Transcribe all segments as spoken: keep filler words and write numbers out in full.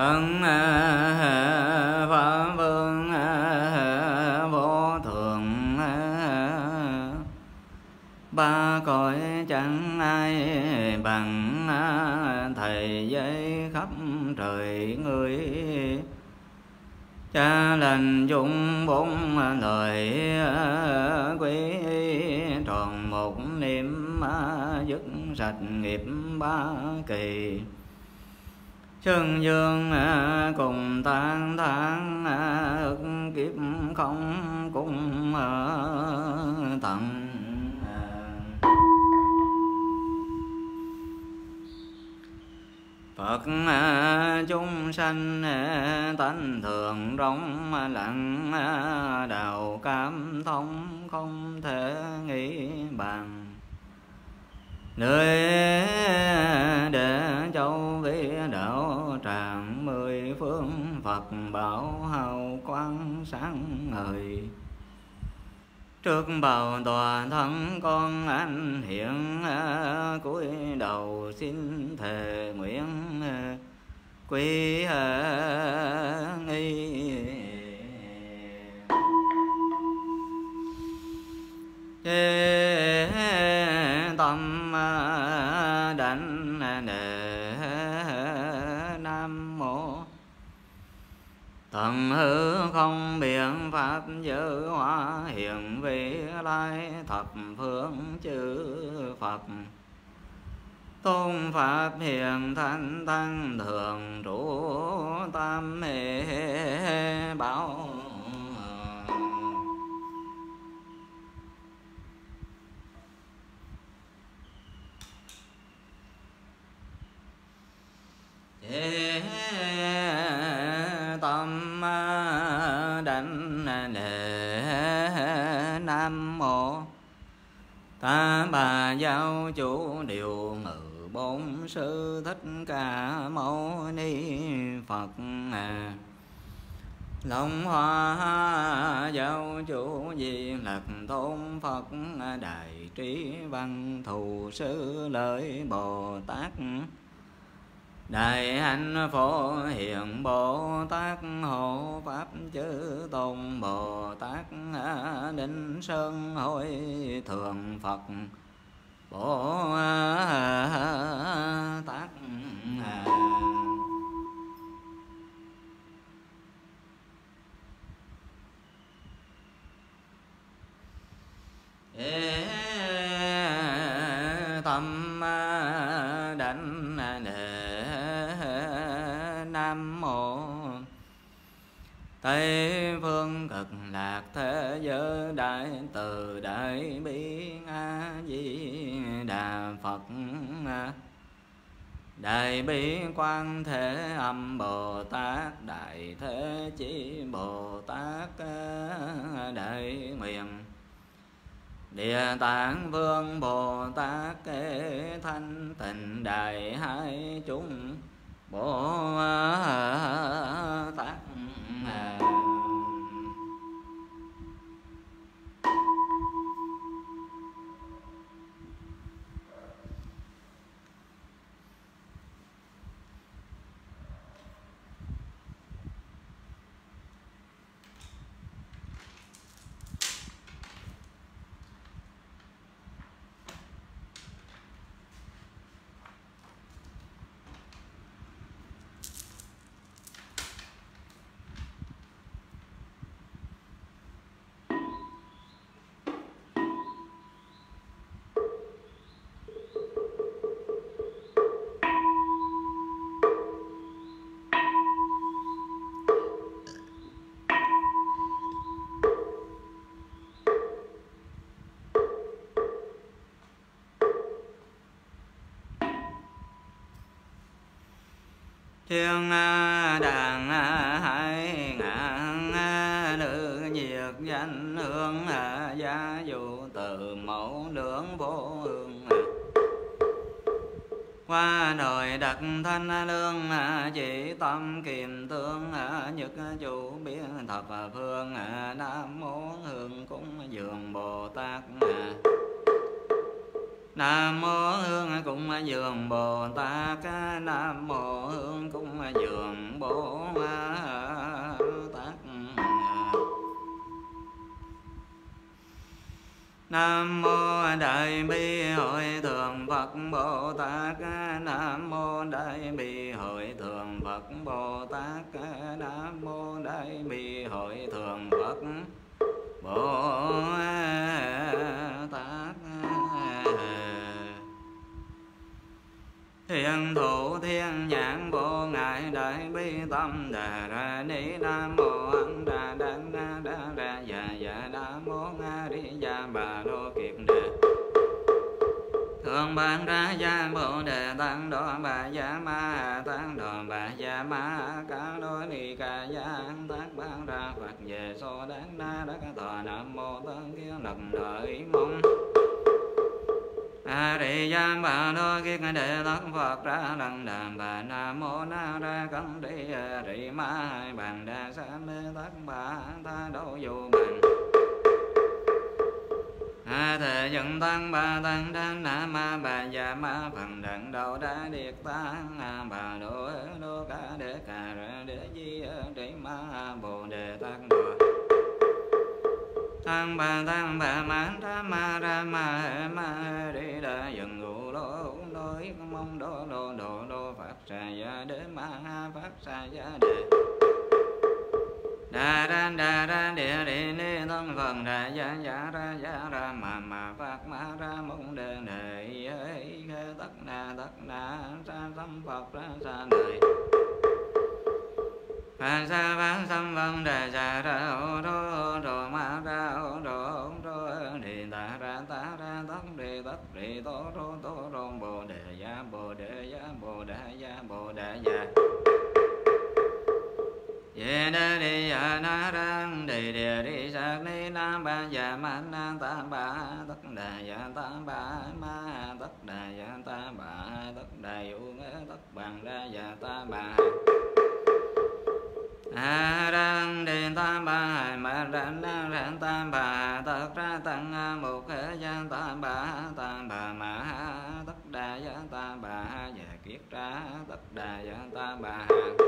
Tấn Pháp Vương vô thượng, ba cõi chẳng ai bằng thầy với khắp trời người. Cha lành dung bốn lời quý, tròn một niệm dứt sạch nghiệp ba kỳ. Chân dương cùng tan tháng ức kiếp không cùng tận. Phật chúng sanh tánh thường rong lặng, đạo cảm thông không thể nghĩ bàn. Nơi để châu vi đạo tràng mười phương, Phật bảo hào quang sáng ngời. Trước bào tòa thân con anh hiện, cúi đầu xin thề nguyện quy nghi. Chế tâm đảnh nề Nam Mô. Tận hư không biện pháp giới hóa, hiện vị lai thập phương chư Phật. Tôn pháp hiền thanh tăng thường trụ, tam hệ bảo. Chế tâm đảnh nề Nam Mô. Ta bà giáo chủ điều ngự bốn sư Thích Ca Mâu Ni Phật. Long Hoa giáo chủ Di Lặc Tôn Phật. Đại trí văn thù sư Lợi Bồ Tát. Đại hạnh phổ hiền Bồ Tát. Hộ pháp chư tôn Bồ Tát. Đinh Sơn hội thượng Phật Bồ Tát. Ê tâm đảnh nề Nam Mô. Tây phương cực lạc thế giới, đại từ đại bi A Di Đà Phật. Đại bi quan thế âm Bồ Tát. Đại thế chí Bồ Tát. Đại nguyện Địa Tạng Vương Bồ Tát. Kế thanh tịnh đại hai chúng Bồ Tát. Thiên đàng hai ngàn nữ nhiệt danh hương, gia dụ từ mẫu nương vô hương. Qua đời đặt thanh lương, chỉ tâm kiềm tương, nhất chủ biết thập phương. Nam mô hương cúng dường Bồ Tát. Nam mô hương cúng dường Bồ Tát. Nam mô hương cúng dường Bồ Tát. Nam mô Đại Bi Hội Thượng Phật Bồ Tát. Nam mô Đại Bi Hội Thượng Phật Bồ Tát. Nam mô Đại Bi Hội Thượng Phật Bồ Tát. Thiên thủ thiên nhãn vô ngại đại bi tâm đà ra ni. Nam mô Ấn Đà Đăng Na Đa Ra Dạ Dạ. Nam mô A Di Đà Bà Đô Kiệt Đề. Thượng Bản Ra Gia Bồ Đề Tăng Đô Bà Gia Ma Tăng Đô Bà Gia Ma Ca Đô Ni Ca Gia Tác Bán Ra Phật Về So Đáng Na Đắc Thọ. Nam mô Tân Kiên Lần Đợi Mong A Di Đà Bà Đô Kiết Đề Tất Phật Ra Lần Đàm Bà. Nam mô Na Ra Cấn Đi A Di Ma Hai Bàn Đà Sa Mê Tất Bà Tha Đô Vô Bàn A Thể Dựng Tăng Bà Tăng Đan Nam Ma Bà Già Ma Phần Đặng Đầu Đa Điệt Tăng A Bà Đô Đô Ca Đế Ca Ra Đế Di Trí Ma Bồ Đề Tăng Đô Tăng Bà Tăng Bà Mán Ra Ma Ra Ma Hệ Ma Đi Đà Dần Ngụ Lô Đôi Mong Đô Đô Đô Đô Phát Sa Gia Đế Ma Phát Sa Gia Đề Đà Ra Đà Ra Địa Địa Ni Thân Phần Đà Gia Gia Ra Gia Ra Ma Ma Phát Ma Ra Mong Đề Đề Ấy Khê Tất Na Tất Na Sa Tâm Phật Ra Sa Đề Phạn Sa Phạn Sam Văn Đề Sa Ra Ô Đô Đô Ma Ra Ô Đô Đô Đi Ta Ra Ta Ra Tất Đi Tất Đi Tô Rô Tô Rô Bồ Đề Gia Bồ Đề Gia Bồ Đề Gia Bồ Đề Gia Ye Đa Đi Ya Na Rang Đi Địa Đi Sạc Ni Nam Ba Ya Ma Na Ta Ba Tất Đà Ya Ta Ba Ma Tất Đà Ya Ta Ba Tất Đà Yu Nghe Tất Bằng Ra Ya Ta Ba A Rang Đi Ta Ba Ma Ra Na Rang Ta Ba Tất Ra Tăng A Mục Hệ Ya Ta Ba Ta Ba Ma Tất Đà Ya Ta Ba Ya Kiết Ra Tất Đà Ya Ta Ba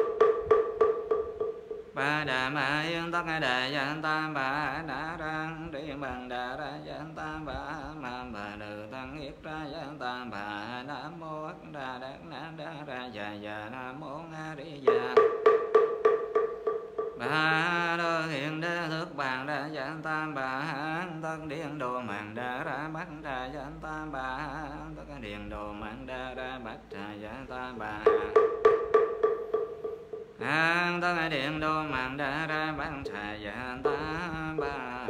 Ba Đà Ma Yên Tất Đà Ya Ta Ba Na Rang Đi Bằng Đà Ra Ya Ta Ba Ma Bà Đừ Tăng Yết Ra Ya Ta Ba Nam Mô Ất Đà Đắc Na Đa Ra Ya Ya. Nam Mô A Di Đà Ba Đô Hiện Đế Thức Bàn Ra Ya Ta Ba Tất Điện Đồ Mạng Đà Ra Bát Ra Ya Ta Ba Tất Điện Đồ Mạng Đà Ra Bát Ra Ya Ta Ba An Tất Điện Đô Mạng Đà Ra Bát Ra Ya Ta Ba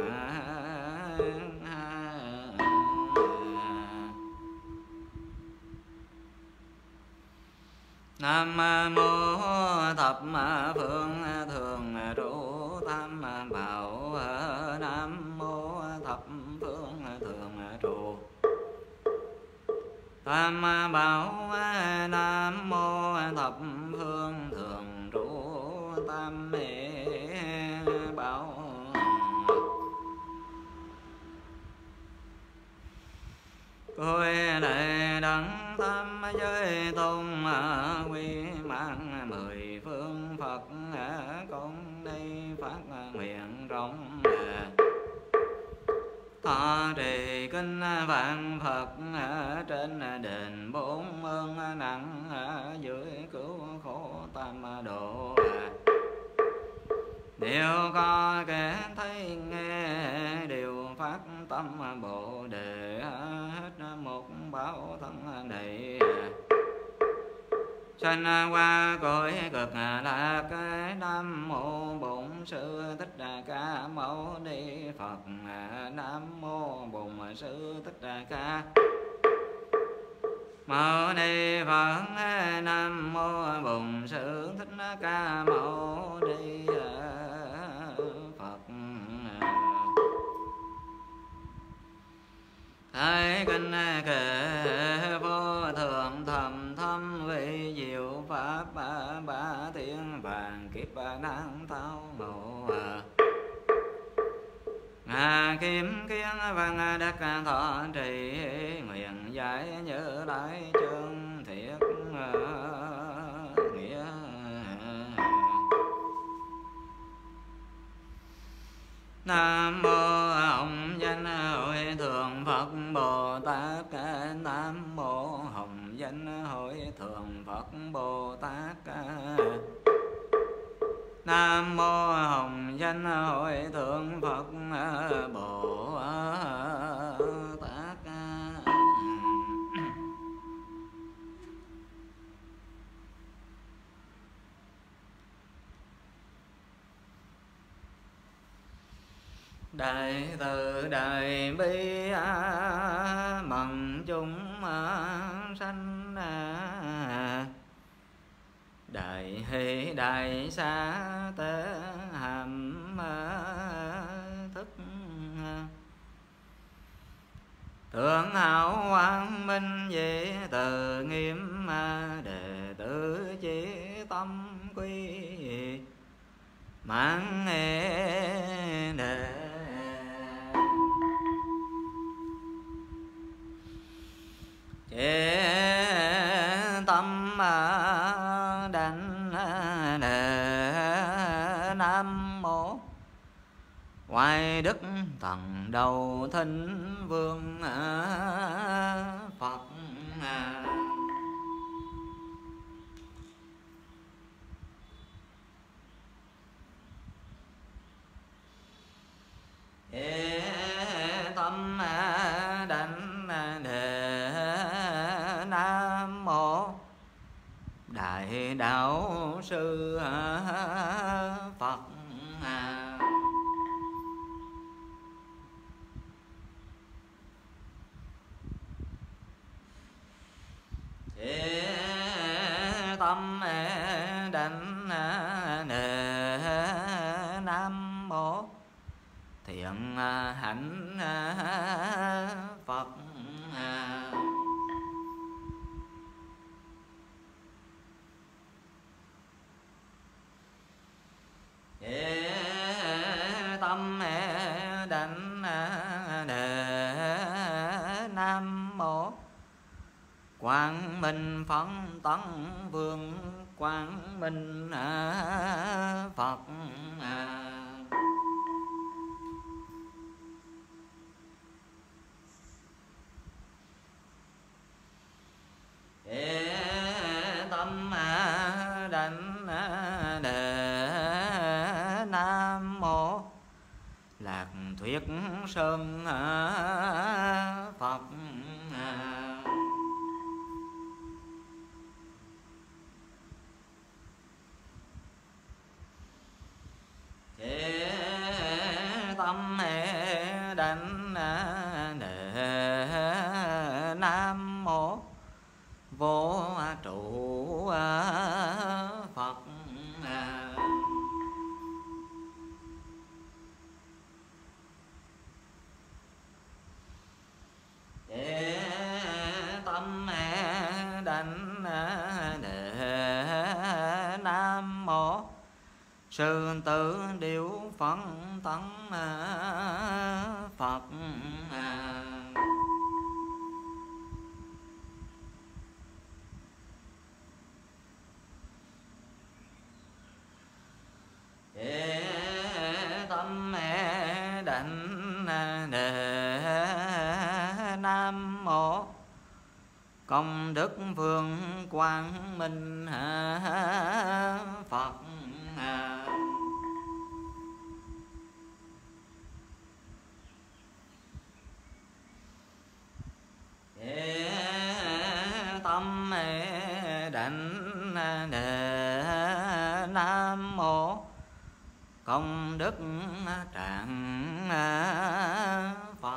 Nam Mô Thập Phương Thường Trụ Tam Bảo. Nam Mô Thập Phương Thường Trụ Tam Bảo. Nam Mô Thập Phương Thường Trụ Tam Bảo. Côi lệ đấng tam giới tôn quy mạng mười phương Phật con đây phát nguyện rộng thọ trì kinh vạn Phật trên đền bốn ơn nặng dưới cứu khổ tam độ. Đều có kẻ thấy nghe đều phát tâm Bồ Đề hết một báo thân này sanh qua cõi cực lạc. Nam mô Bổn Sư Thích Ca Mâu Ni Phật. Nam mô Bổn Sư Thích Ca Mâu Ni Phật. Nam mô Bổn Sư Thích Ca Mâu Ni Phật. Thái kinh kệ vô thượng thầm thâm vị diệu pháp ba, ba thiên vàng kiếp năng thao ngộ. Ngà kim kiến văn đắc thọ trì nguyện giải như đại chân thiệt nghĩa. Nam mô Hồng Danh Hội Thượng Phật Bồ Tát. Nam mô Hồng Danh Hội Thượng Phật Bồ Tát. Nam mô Hồng Danh Hội Thượng Phật Bồ Tát. Đại từ đại bi mần chúng sanh, đại hỷ đại xá tế hàm thức, thượng hảo quang minh dị từ nghiêm, đệ tử chỉ tâm quy mãn đề. Chế tâm đảnh đề Nam mô Hoài Đức Thần Đầu Thính Vương Phật. Chế tâm đảnh đề Nam mô Đại Đạo Sư Phật. Chế tâm đảnh đề Nam mô Thiện Hạnh Phật. Chế tâm đảnh đề Nam mô Quang Minh Phấn Tấn Vương Quang Minh Phật. Chế tâm đảnh đề Nam mô Lạc Thuyết Sơn Phật. Chế tâm đảnh đề Nam mô Vô Trụ Phật. Chế tâm đảnh đề Nam mô Sư Tử Điệu Phật Tấn Phật. Chế tâm đảnh đề Nam mô Công Đức Vương Quang Minh Phật. Chế tâm đảnh đề Nam mô Công Đức Trạng Phật.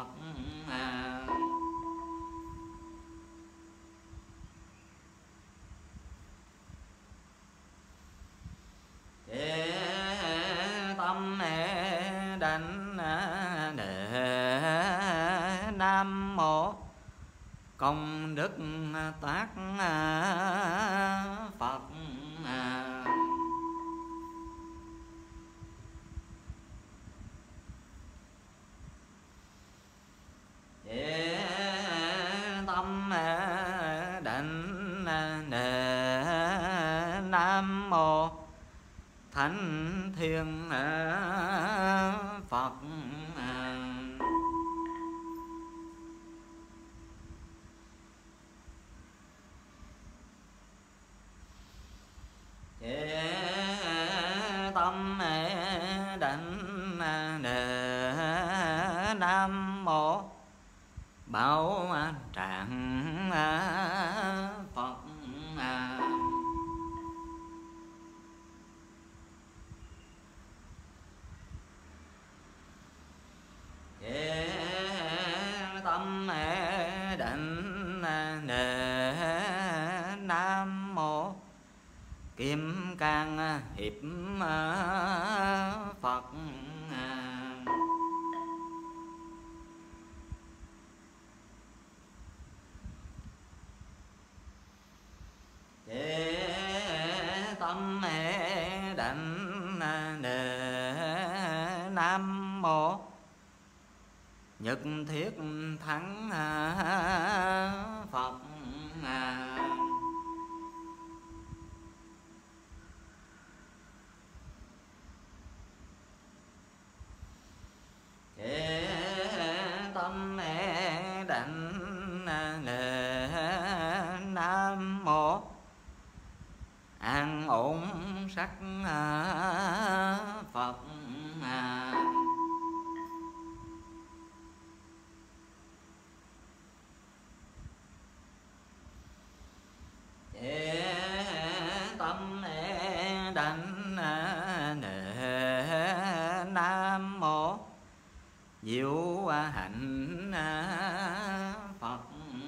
Chế tâm đảnh đề Nam mô Công Đức Tác Phật. Chế tâm đảnh đề Nam mô Thánh Thiên Phật. Tâm đảnh đề Nam mô Bảo Trạng Phật. Tâm đảnh đề Nam mô Kim Cang Hiệp Phật. Tâm đảnh đề Nam mô Nhất Thiết Thắng Phật. Tâm đảnh đề Nam mô An ổn sắc Phật. Tâm đảnh đề Nam mô Diệu hạnh Phật.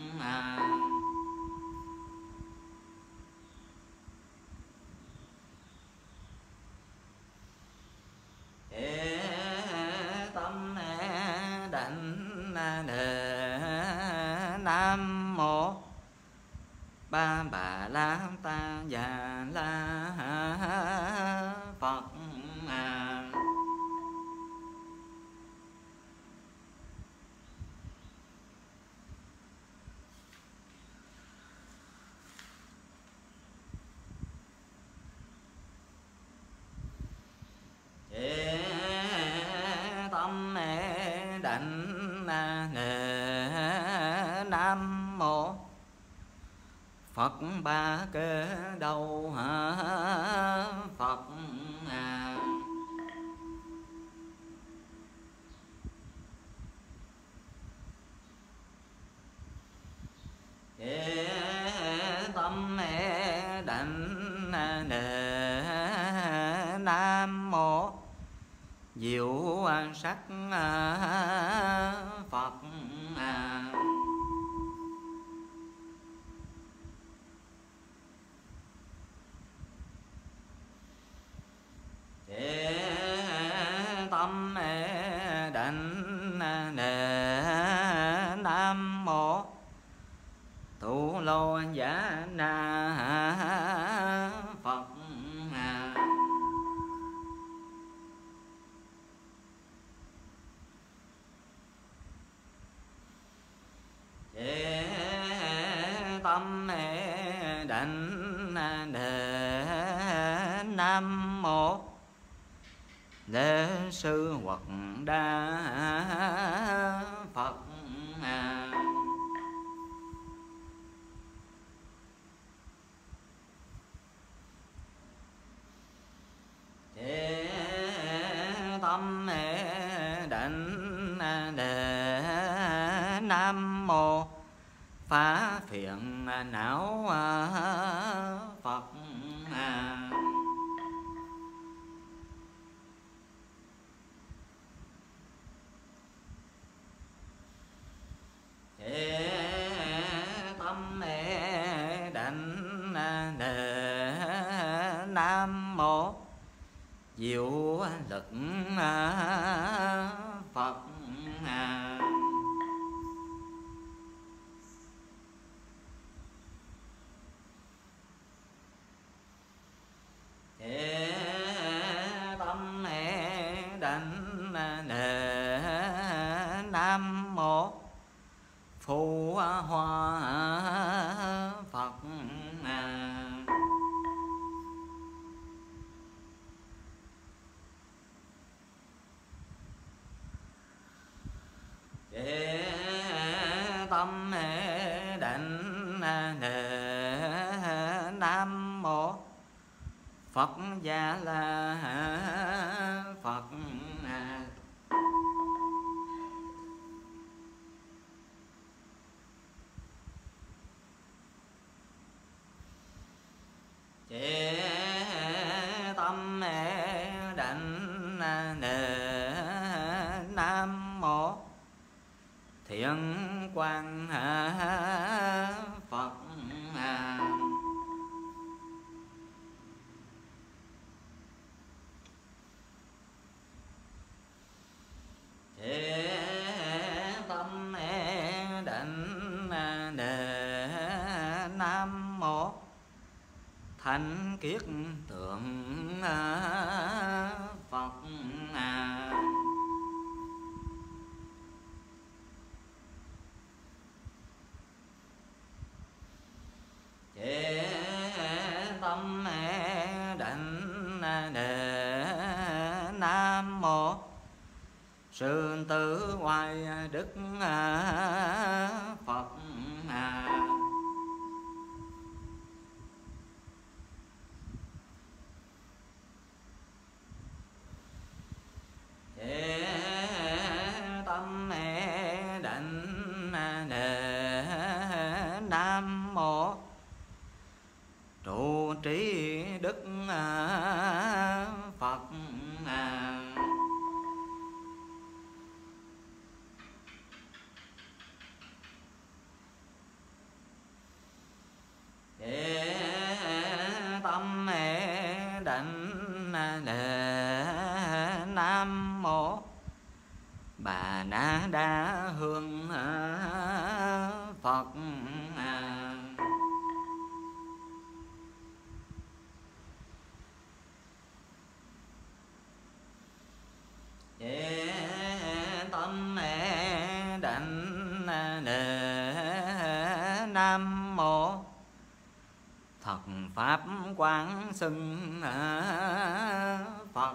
Tâm đảnh đề Nam mô Ba Bà La Ta Già La Phật. Tâm đảnh đề Nam mô Phật Ba Kế Đầu Phật. Tâm đảnh đề Nam mô Diệu sắc Phật. Tâm đảnh đề Nam mô Tu Lô Giả Na Phật. Tâm đảnh đề Nam mô Đế Sư Hoặc Đa Phật. Tâm đảnh đề Nam mô Phá Phiền Não Phật. Tâm đảnh đề Nam mô Diệu Lực Phật. Tâm đảnh đề Nam mô Phù Hoa Phật. tâm định nề nam mô Phật Gia La Phật. Chế tâm định nề nam mô Thiện Quang Phật. Chế tâm định nề nam mô Thánh Kiết Tượng Phật. Chế tâm định nề nam mô Sư Tử Hoài Đức Phật. Chế tâm định nề nam mô Trụ Trì Đức Phật. Chế tâm định nề nam mô Bà Na Đa Hương Phật. Chế tâm định nề nam mô Thật Pháp Quang Xưng Phật.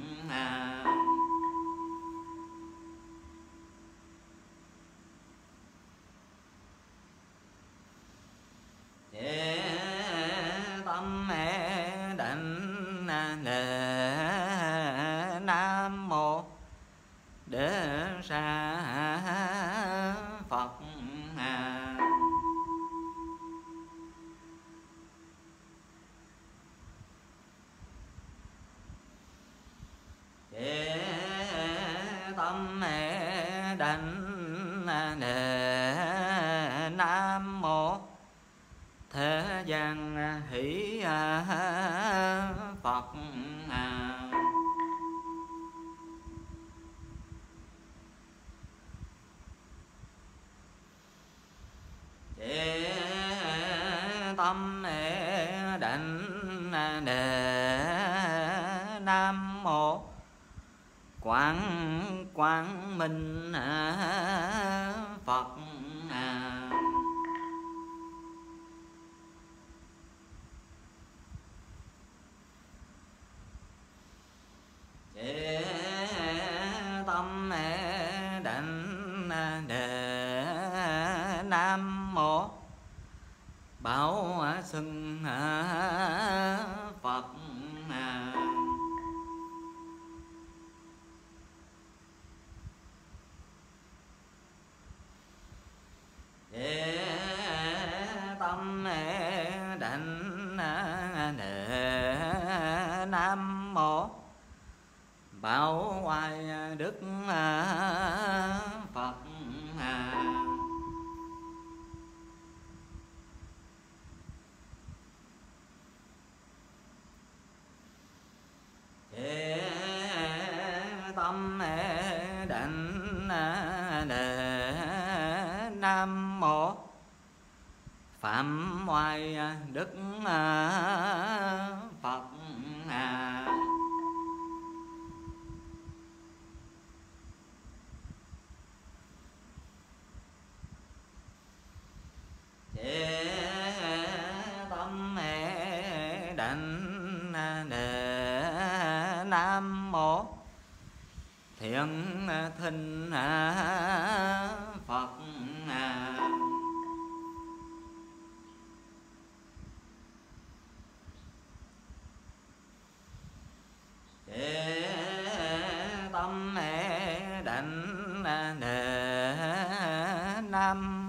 Chế tâm định nề nam mô Đế Sa Phật. Chế tâm định nề nam mô Thế gian hỷ Phật. Chế tâm định nề nam mô Quang Quang Minh Phật. Chế tâm định nề nam mô Bảo Xưng Phật. Chế tâm định nề nam mô Bảo Hoài Đức Phật. Chế tâm định nề nam mô Phạm Hoài Đức Phật. Chế tâm định nề nam mô Thiện Thinh Phật.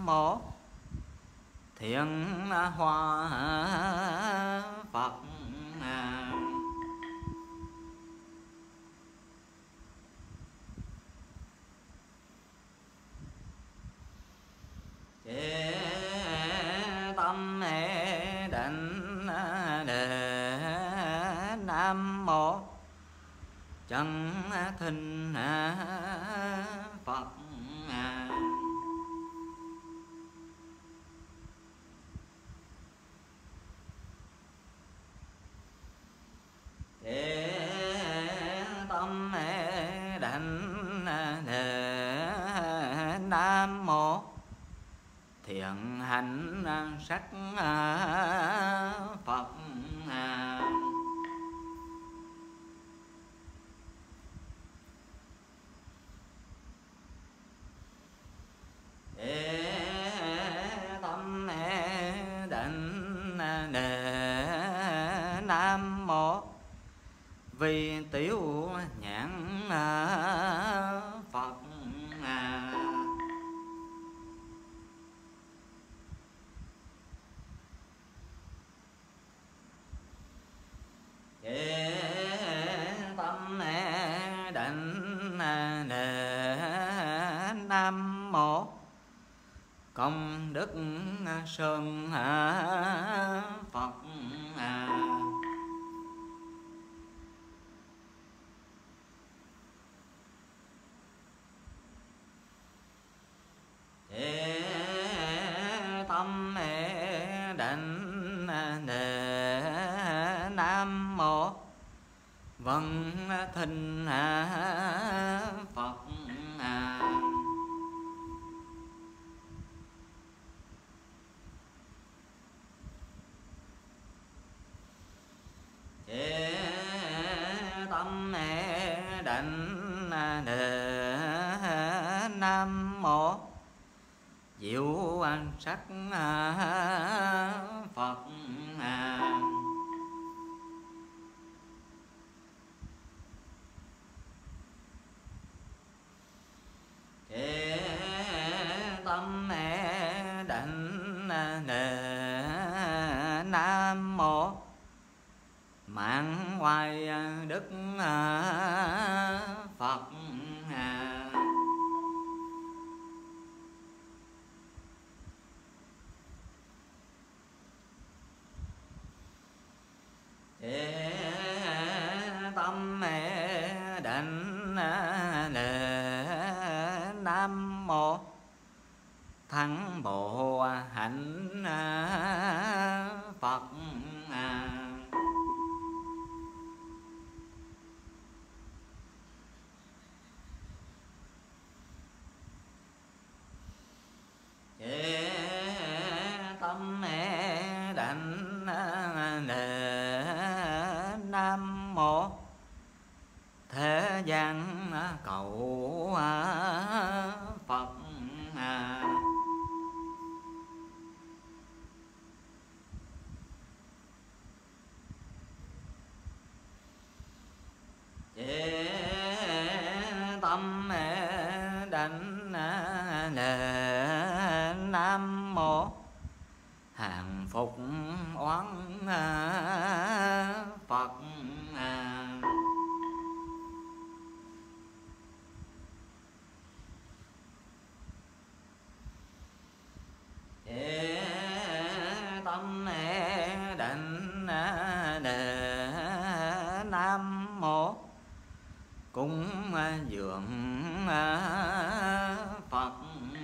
mô Thiện Hoa Phật. Chế tâm định đề Nam mô Chân Thinh Phật. Chế tâm định đề Nam mô Thiện hạnh sắc Phật. Để tâm định đề Nam mô Vi tiểu nhãn Phật. Để tâm định đề Nam mô Công đức sơn Phật. Để tâm định đề Nam mô Vân Thinh Phật. Chế tâm định đề Nam mô Diệu sắc Phật. Chế tâm định đề Nam mô Mạng hoài đức Phật. Chế tâm định đề Nam mô Thắng bộ hạnh Phật. Chế tâm định đề Nam mô Thế gian cầu Phật. Chế tâm định đề Nam mô Hàng phục oán Phật. Chế tâm định đề Nam mô Cúng dường Phật.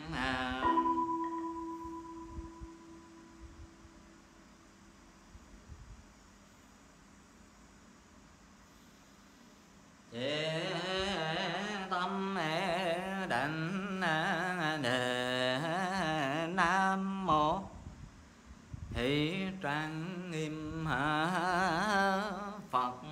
Chế tâm định đề Nam mô Hỷ trang nghiêm Phật.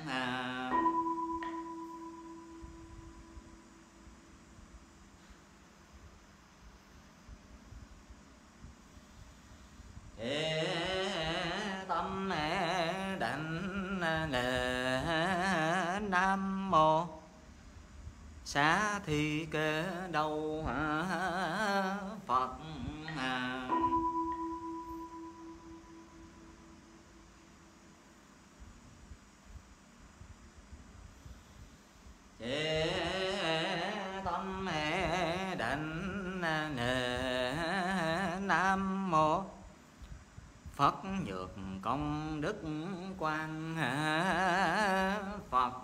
Chế tâm định đề Nam mô Xá thi kế đâu Phật. chế tâm định nề nam mô Phật nhược công đức quan Phật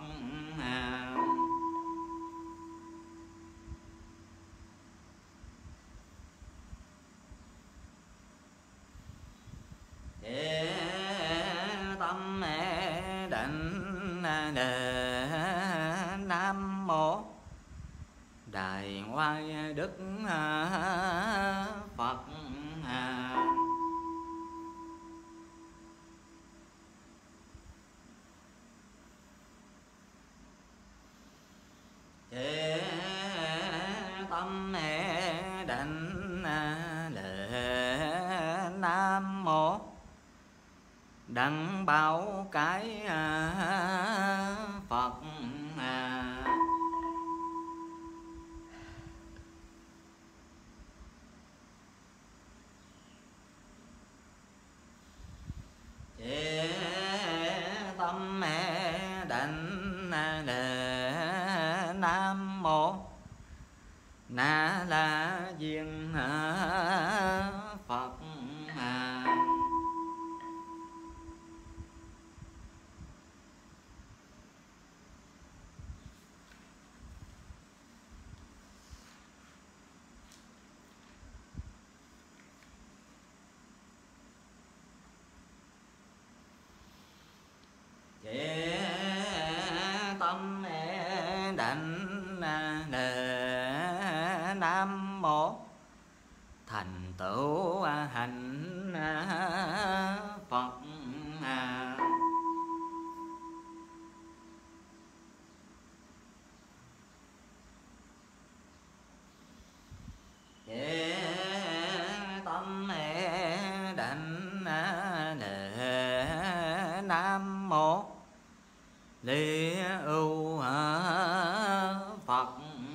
chế tâm định nề nam mô Đại Hoài Đức Phật chế tâm định lệ nam mô Đặng bảo cái Phật chế tâm định lệ nam mô Na La Diên Phật chế tâm định lệ nam mô Thành tựu hành Phật chế tâm định lệ nam mô Lý ưu Phật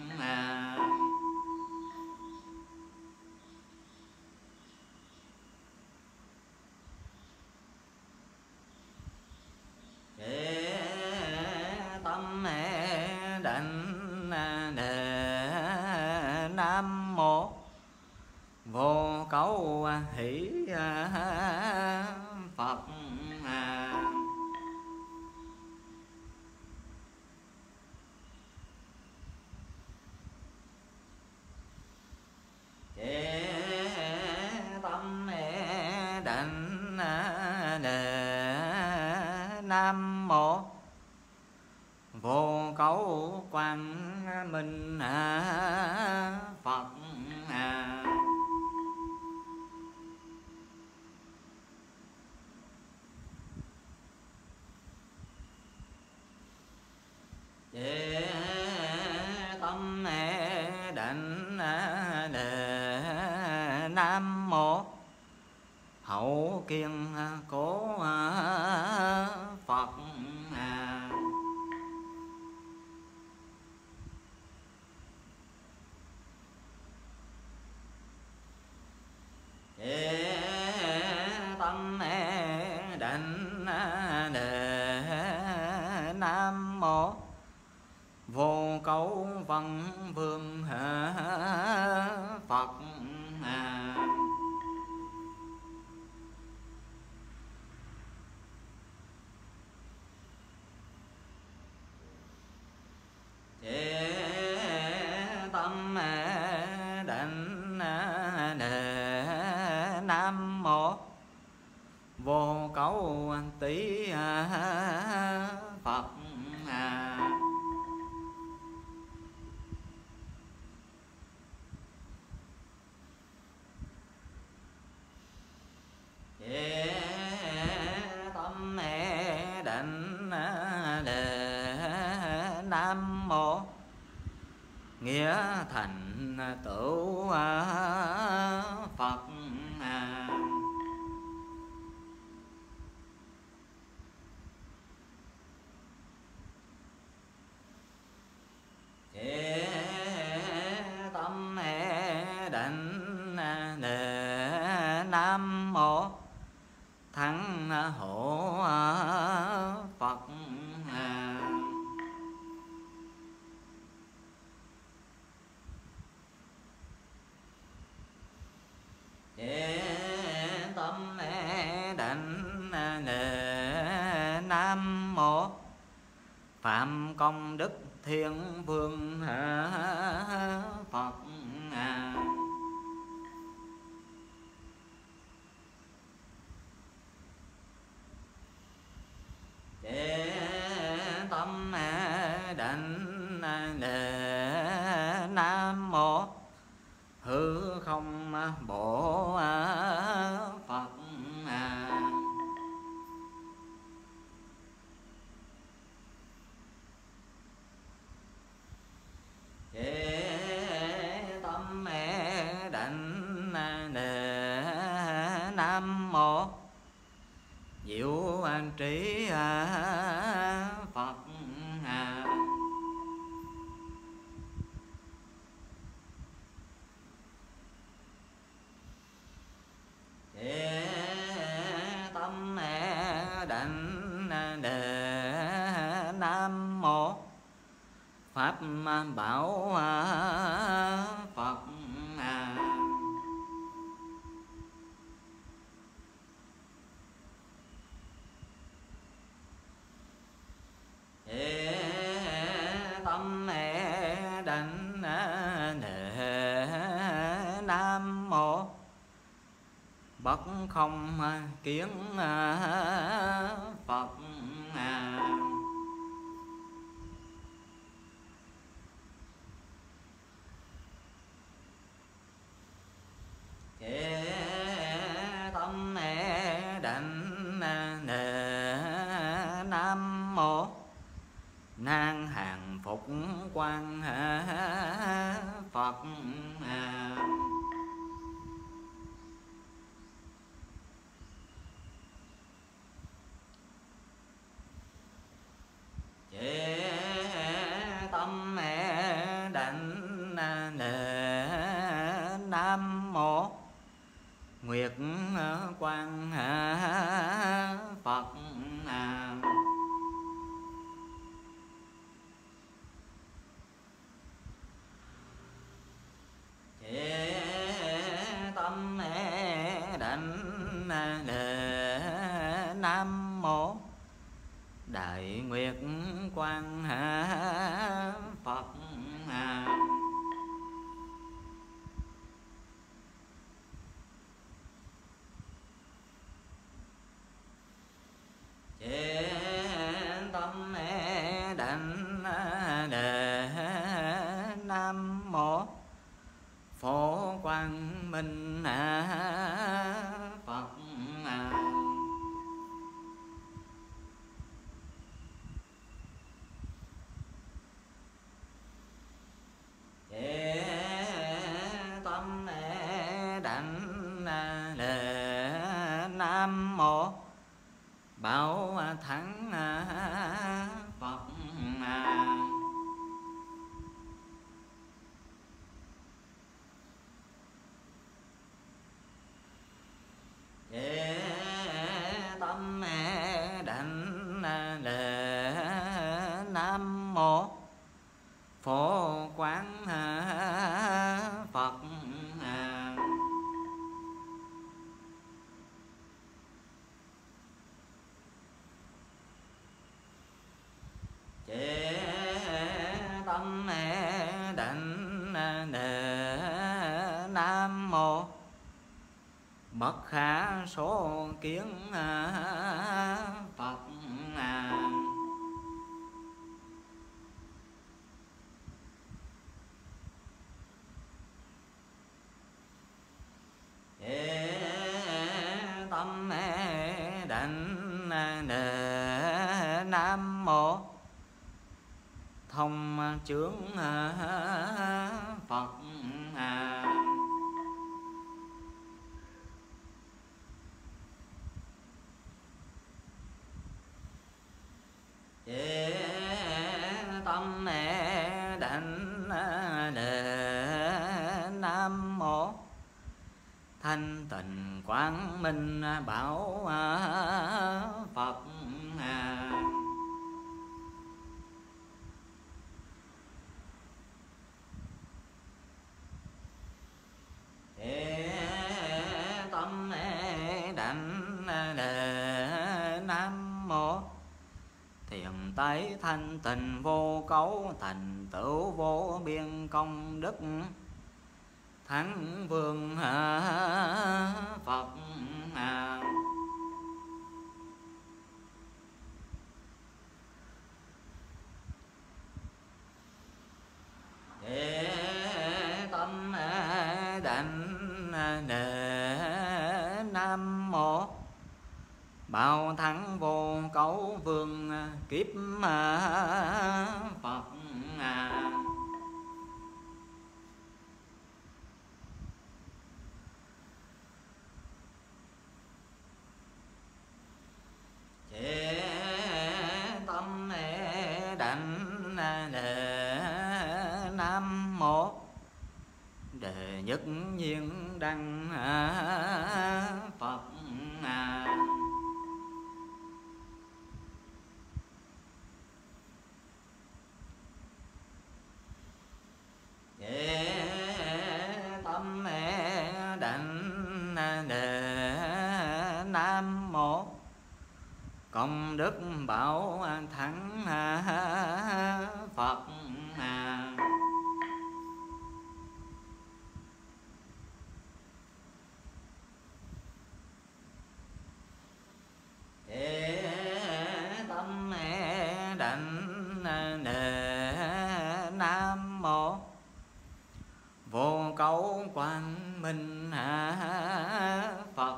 chế tâm định lệ nam mô Vô cấu hỷ Phật chế tâm định lệ nam mô Vô cấu quang minh Phật chế tâm định lệ nam mô Hậu kiên cố Phật chế tâm định lệ nam mô Vô cấu văn vương Phật chế tâm định lệ nam mô Vô cấu tỷ Phật chế tâm định lệ nam mô Nghĩa thành tựu Phật chế tâm định lệ thiên vương Phật. Chế tâm đảnh lễ nam mô hư không bổ Phật. Chế tâm đảnh lễ nam mô diệu an trí Phật. Chế tâm đảnh lễ nam mô pháp bảo Phật. Chế tâm đảnh lễ nam mô bất không kiến Phật. Chế tâm đảnh lễ nam mô nan hàng phục quan Phật. Chế tâm đảnh lễ nam mô nguyệt quan Phật. Chế tâm đảnh lễ nam mô đại nguyệt quan Phật. Chế tâm đảnh lễ nam mô phổ quang minh Phật. Chế tâm đảnh lễ nam mô bảo thắng Phật. Chế tâm đảnh lễ nam mô phổ quán Phật. Chế tâm đảnh lễ nam mô bất khả số kiến Phật. Chế tâm đảnh lễ nam mô thông chướng Phật. Chế tâm đảnh lễ nam mô thanh tịnh quang minh bảo Phật. Chế tâm đảnh lễ nam mô thiện tái thanh tịnh vô cấu, thành tựu vô biên công đức, thắng vương Phật. Để tâm đảnh nệ nam mô bao thắng vô cấu vương kiếp Phật. Chế tâm đảnh nệ nam mô đệ nhất nhiên đăng Phật. Chế tâm đảnh nệ nam mô công đức bảo thắng Phật. Thế tâm đảnh nệ nam mô vô cấu quang minh Phật.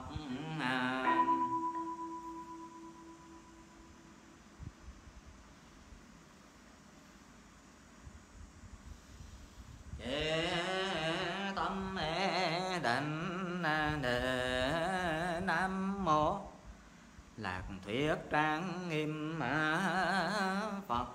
Thế tâm đảnh nệ nam mô lạc thuyết trang nghiêm Phật.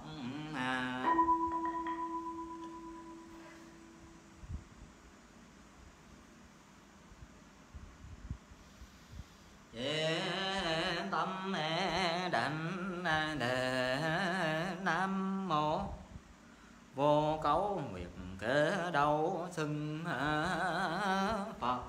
Thế tâm đảnh nệ nam mô vô cấu nguyệt kế đâu xưng Phật.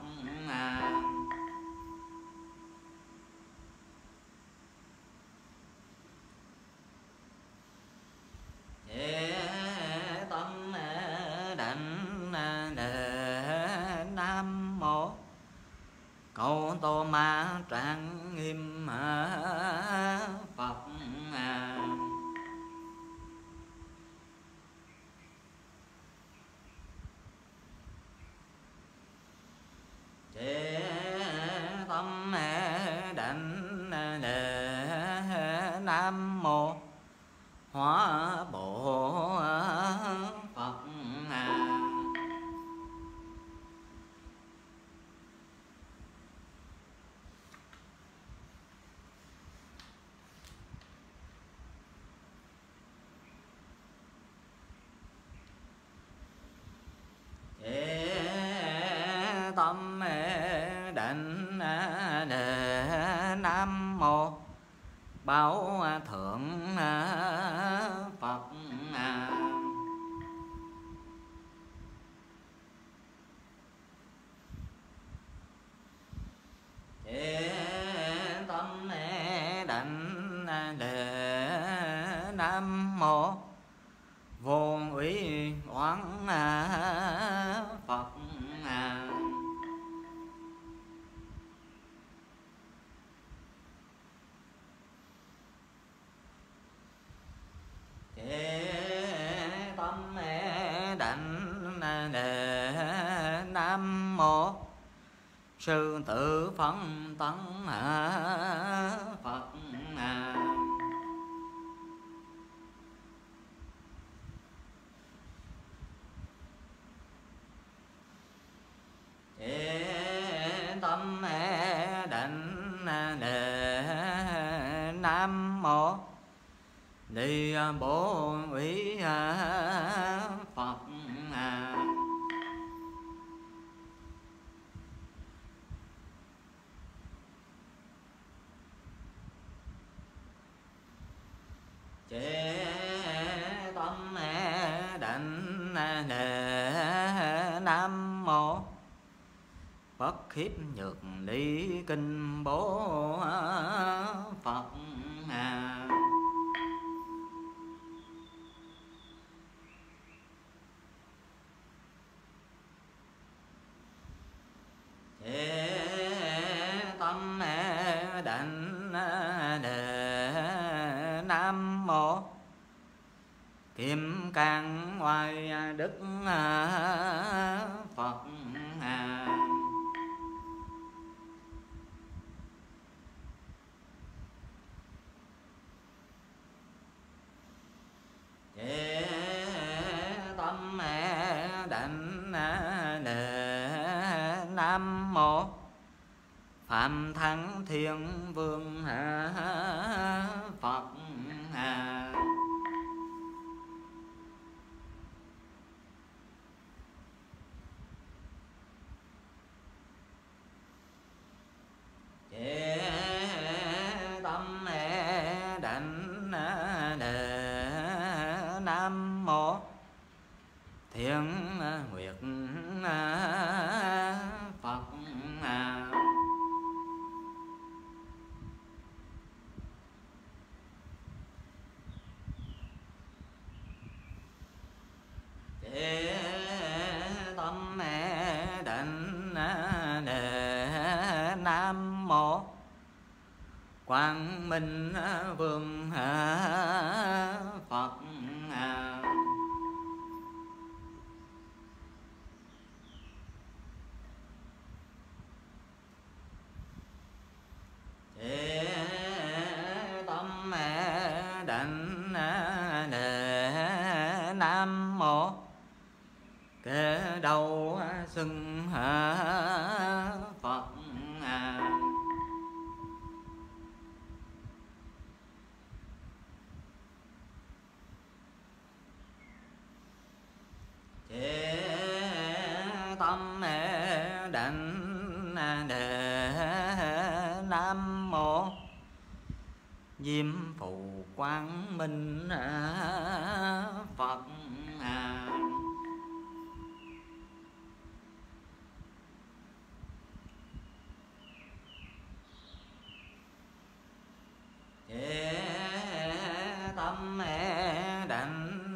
Thế tâm đảnh nệ nam mô câu tô ma trang nghiêm Phật. Thế tâm đảnh nệ nam mô hóa bộ Phật. Thế tâm đảnh nệ nam mô báo thượng Phật. Thế tâm đảnh nệ nam mô vô úy oán Phật. Thế tâm đảnh nệ nam mô sư tử phân tấn Phật. Thế tâm đảnh nệ nam mô đi bố úy Phật. Chế tâm đảnh nệ nam mô bất khiếp nhược lý kinh bố Phật. niệm can oai đức Phật. Chế tâm đảnh lễ Nam Mô Phạm Thắng Thiên Vương Phật. Chế tâm đảnh lễ Nam Mô Thiên Nguyệt Phật. Chế tâm đảnh lễ Nam Mô Quang Minh Vương Phật. Chế tâm đảnh lễ Nam Mô Kế đầu xưng Phật. Chế tâm đảnh lễ Nam Mô Diêm Phù Quang Minh Phật. Chế tâm đảnh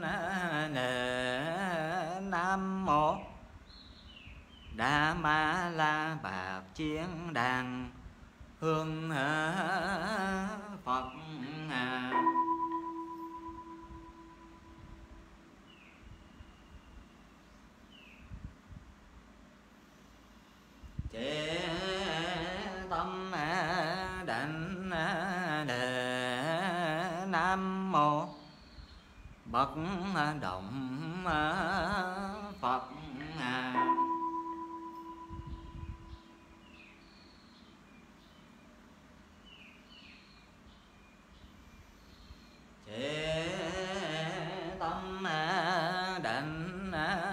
lễ Nam Mô Đa Ma La Bạc Chiến Đàn Hương Phật. Chế tâm đảnh lễ Nam Mô Bất Động Phật. Chế tâm đảnh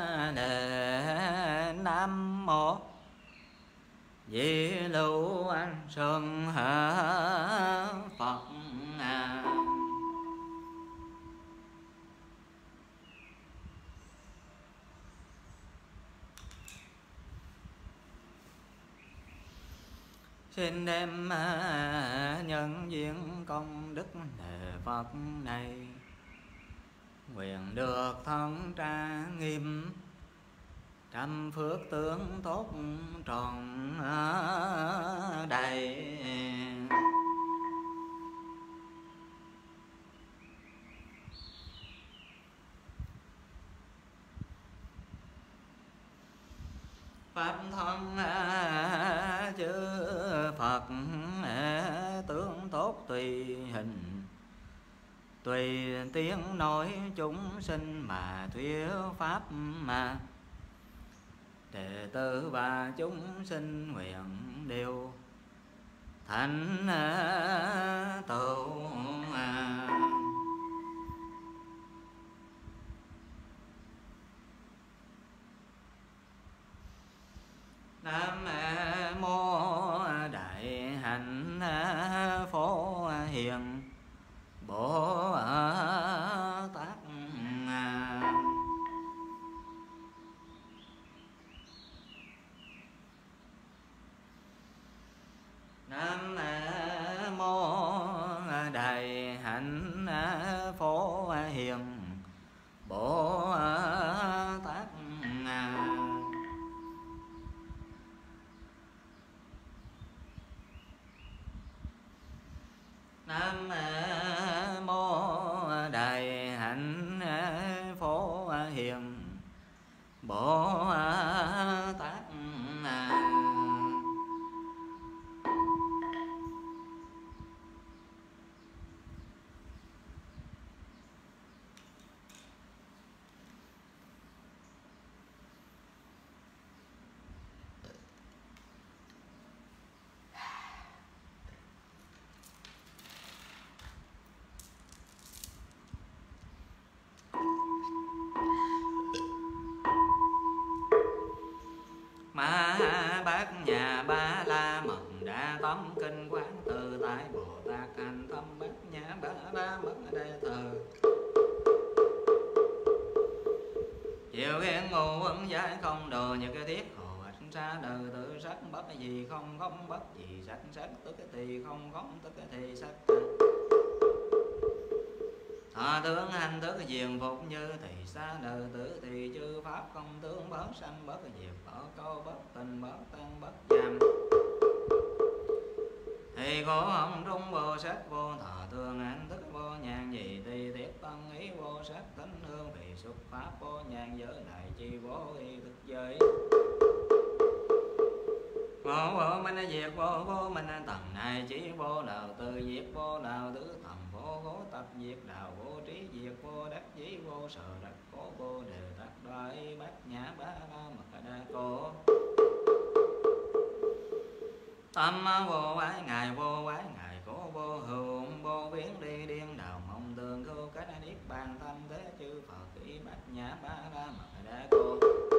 lễ Nam Mô Di Lưu An Sơn Phật. Xin đem nhân duyên công đức lễ Phật này, nguyện được thân tra nghiêm, trăm phước tướng tốt tròn đầy. Pháp thân chư Phật tướng tốt tùy hình, tùy tiếng nói chúng sinh mà thuyết pháp mà. Đệ tử và chúng sinh nguyện đều thành tựu. Nam Mô Đại Hạnh Phổ Hiền Bồ Tát. Nam Mô Đại Hạnh Bồ Tát. Ma Bát Nhà Ba La Mật Đa Tâm Kinh Quán Tự Tại Bồ Tát Hành Tâm Bát Nhã Ba La Mật Đa Thờ chiều khen ngô vấn giải không đồ như cái thiết hồ ảnh xa đời tự sắc bất gì không không bất gì sắc sắc tức thì không không tức thì sắc thọ tướng hành thức diền phục như thì xa đời tử thì chư pháp không tướng bất sanh bất diệt bất câu bất tình bất tăng bất giảm thì có ông trung vô sắc vô thọ tương hành thức vô nhàn gì thì thiết tân ý vô sắc tính hương vị xuất pháp vô nhàn giới này chi vô y thực giới vô vô minh diệt vô vô minh tầng này chỉ vô nào từ diệt vô nào tứ thầm vô cố tập diệt đạo vô trí diệt vô đắc dĩ vô sở đắc cố vô đề tắc đoái bát nhã ba la mật đa cố tâm vô ái ngài vô ái ngài cố vô hữu vô biến đi điên đạo mộng tường khưu cách niết bàn thanh thế chư Phật ý bát nhã ba la mật đa cố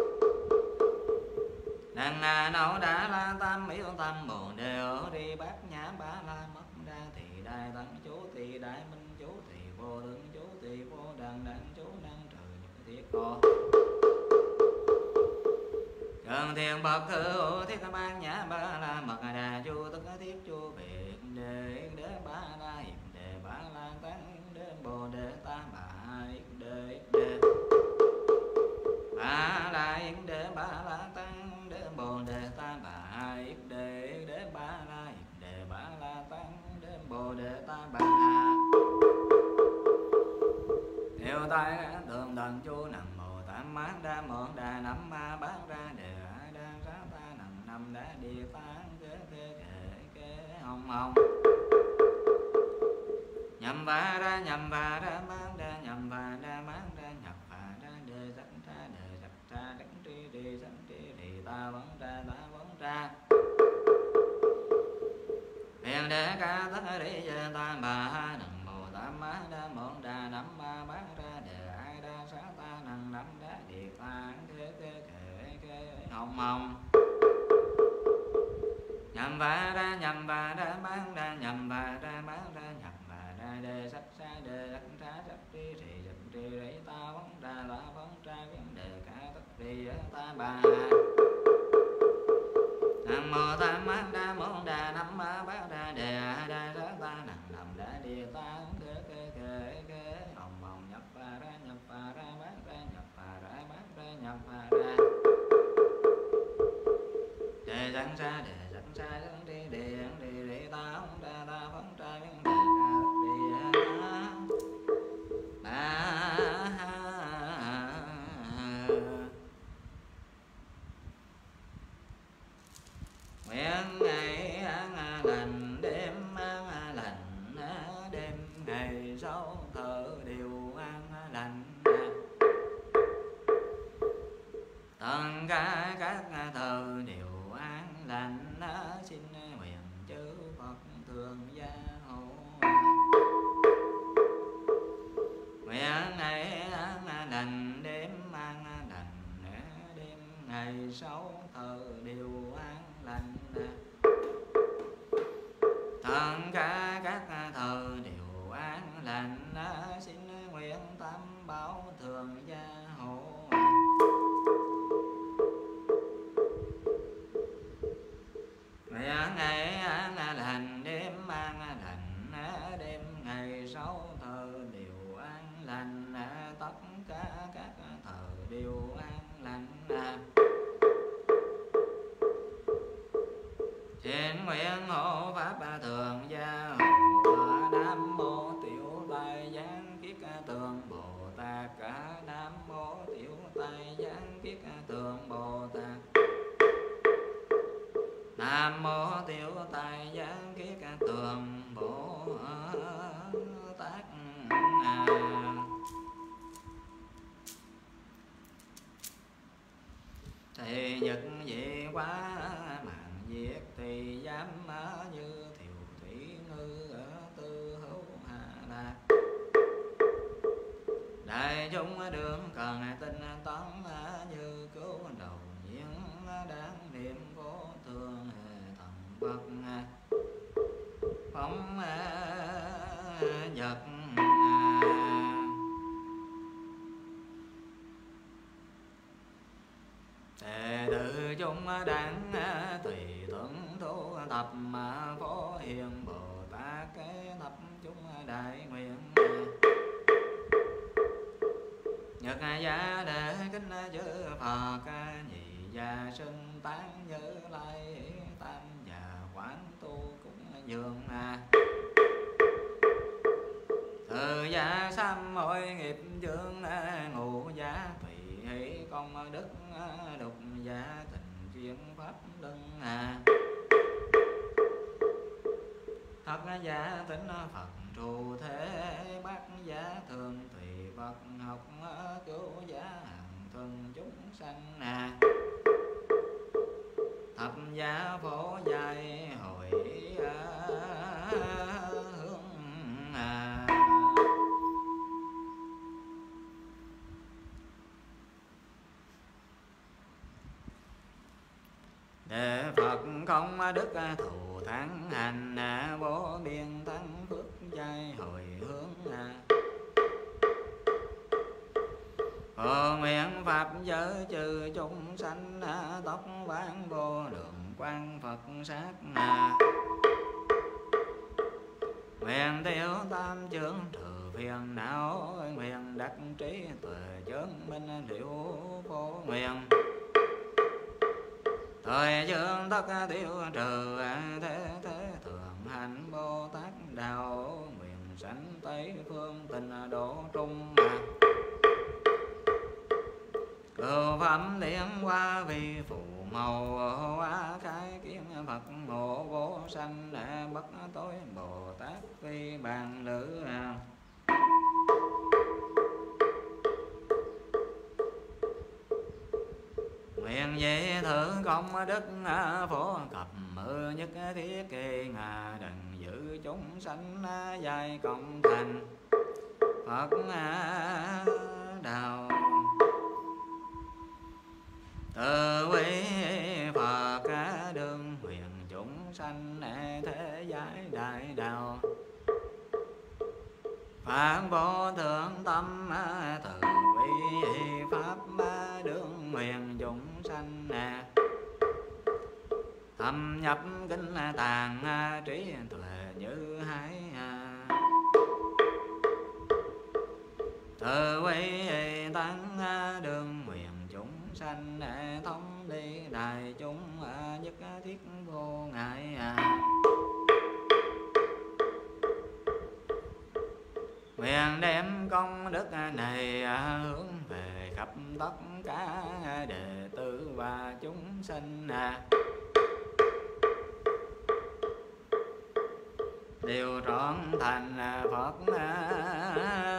đằng à nấu đã la tam miếu tâm bồ đề ở đi bát nhã ba la mật đa thì đại tăng chú thì đại minh chú thì vô tướng chú thì vô đằng đẳng chú năng trời nhật thiết có Cần thiền bậc hữu thiết bát nhã ba la mật đà chu tức thiết chu biệt đề đế ba la hiệp đề ba la tăng đế bồ đề ta bà yết đề đề ba la yết đề ba la tăng đế bồ đề ta bà yết đề đế ba la hiệp đề ba la tăng đế bồ đề ta bà theo tai tường thần chu nằm mô tam mát đa mượn đà năm ma bát ra đề a đa rá ta nằm năm đá địa tán kế kế kệ kế hồng hồng nhầm va ra nhầm va ra mát đa nhầm va ra mát đa nhập va ra đề sắc ra đề sắc ra đắc tri đề sắc tri đề ta vấn ra ta vấn ra huyền đế ca tất đi về ta bà nằm mô tam mát đa mượn đà năm ma bát ra đề ai đa xá ta nằm năm đá địa tán kế kế kệ kế hồng hồng nhầm va ra nhầm va ra bán ra nhầm va ra bán ra nhập va ra đề sắc xa đề sắc ra sắc tri thì sắc tri đấy ta vấn ra ta vấn ra vấn đề cả tất tri ta bà nam mô tam mát đa môn đà năm ma bát ra đề a đa rá ta nằm nằm đá địa ta kế kế kế kế hồng hồng nhập va ra nhập va ra bán ra nhập va ra bán ra nhập va ra đề sắc xa đề sắc xa sắc tri đề sắc tri đề ta vấn ra ta vấn ra vấn đề cả tất tri ta ba nguyện ngày an lành đêm an lành đêm ngày sau thở đều an lành tất cả các thờ đều an lành xin nguyện chư Phật thường gia hộ nguyện ngày an lành đêm an lành đêm ngày sau thờ đều an lành tất cả các thờ đều an lành xin nguyện tam bảo thường gia hộ nguyện ngày an lành đêm an lành đêm ngày sau thờ đều an lành tất cả các thờ đều an lành xin nguyện hộ pháp thường gia hộ nam mô tiểu tai giáng kiết tường Bồ Tát cả nam mô tiểu tai giáng kiết Nam mô Tiểu Tài Giang Kiết Tường Bồ Tát. À, thì nhật dị quá mạng diệt thì dám như thiều thủy ngư ở tư hữu hà lạc. Đại chúng đường cần tinh tấn như cứu đầu nhiên đáng niệm vô thường thần Phật phóng vật. Đệ tử chúng đáng tùy thuận thu tập phổ hiền Bồ Tát kế thập chúng đại nguyện. Nhật giá để kính chư Phật nhị gia sinh tán Như Lai tam và quán tu cũng dường. Từ gia sám hội nghiệp dương ngũ giá tùy hỷ công đức đục gia tình duyên pháp lưng. Thật giả tính Phật trụ thế bát giá thường tùy Phật học cứu giá hàng thân chúng sanh. Thập giá phổ dài hồi hướng. Để Phật không đức thù thắng hành vô biên thắng phước giai hồi hướng. Phổ nguyện Pháp giới trừ chúng sanh tóc vãng vô lượng quang Phật sát. Nguyện tiêu tam chướng trừ phiền não nguyện đắc trí tuệ chướng minh diệu phổ nguyện. Thời chương tất tiêu trừ thế thế thường hành Bồ Tát đạo nguyện sanh Tây phương tịnh độ trung. Cửu phẩm liên hoa vì phụ màu hoa khai kiến Phật ngộ vô sanh bất tối Bồ Tát phi bàn lữ. Nguyện về thử công đức phổ cập mơ nhất thiết kỳ ngà đừng giữ chúng sanh dài công thành Phật đạo. Từ quý Phật đương nguyện chúng sanh thế giới đại đạo. Phạn vô thượng tâm từ quý Pháp đương nguyện chúng sanh. Thâm nhập kinh tàng trí tuệ như hải. Từ quý tăng đương nguyện chúng sanh thông đi đại chúng nhất thiết vô ngại. Nguyện đem công đức này hướng về khắp tất cả đệ tử và chúng sinh. Đều trọn thành Phật